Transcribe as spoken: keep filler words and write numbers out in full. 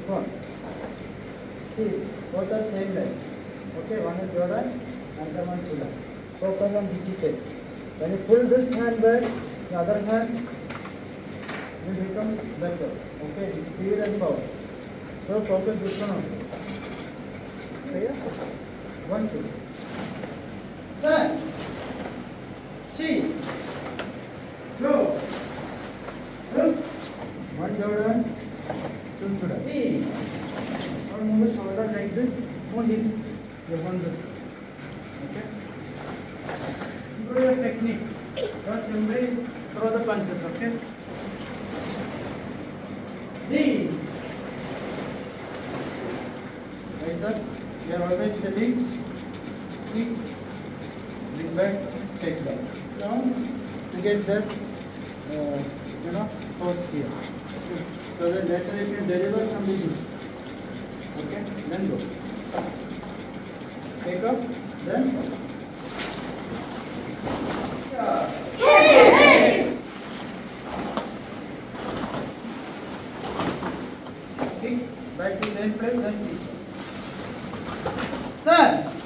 one. See, both are same line. Okay, one is Jordan, another one Chula. Focus on D T K. When you pull this hand back, the other hand will become better. Okay, speed and power. So focus this one also. Clear? One, two. Stand. See. Go. Look. One Jordan, two Chula. See. Or move the shoulder like this. Move hip. Your hands up. Okay. Improve your technique. Just simply throw the punches. Okay. D. Right, sir. You are always steady. Kick. Bring back. Take back. Down to get that. Uh, you know, force here. So that later it can deliver from the knee. Okay. Then go. Take up. Then. Yeah. Hey, hey. Kick back to same place and kick. Sir.